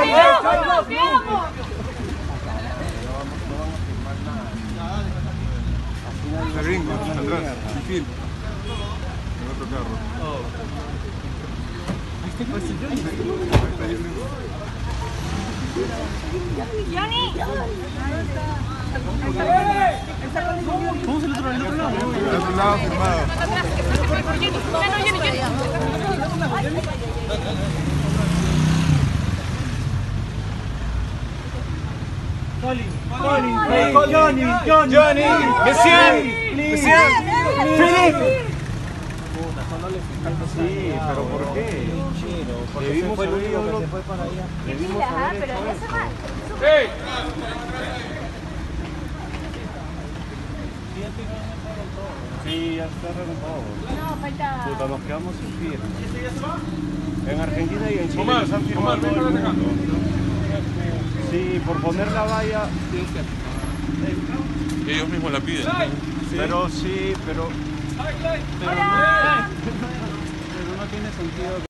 La gringo, atrás, el film. En otro carro. ¡Johnny! ¿Cómo se el otro lado? Del otro lado, firmado. Johnny, Messier. Philip. Sí, pero ¿por qué? Debimos haber ido a se fue para allá. Pero ya se va. Sí, ya está renovado. No, falta. Puta, nos quedamos sin firma. En Argentina y en Chile nos han firmado todo el mundo. Sí, por poner la valla. Ellos mismos la piden. Pero sí, pero no tiene sentido.